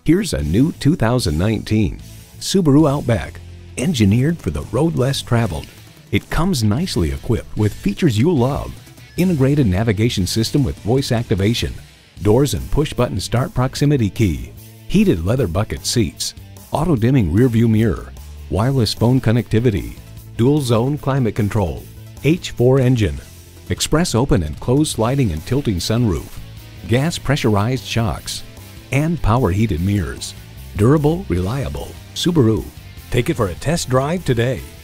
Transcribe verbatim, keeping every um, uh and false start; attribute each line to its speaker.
Speaker 1: Here's a new two thousand nineteen Subaru Outback, engineered for the road less traveled. It comes nicely equipped with features you love. Integrated navigation system with voice activation, doors and push-button start proximity key, heated leather bucket seats, auto-dimming rearview mirror, wireless phone connectivity, dual-zone climate control, H four engine, express open and closed sliding and tilting sunroof, gas pressurized shocks, and power heated mirrors. Durable, reliable. Subaru. Take it for a test drive today.